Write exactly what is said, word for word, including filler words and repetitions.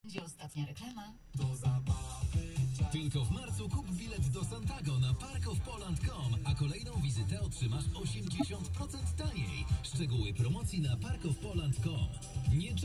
Będzie ostatnia reklama. Do zabawy czas. Tylko w marcu kup bilet do Santago na park of poland kropka com, a kolejną wizytę otrzymasz osiemdziesiąt procent taniej. Szczegóły promocji na park of poland kropka com. Nie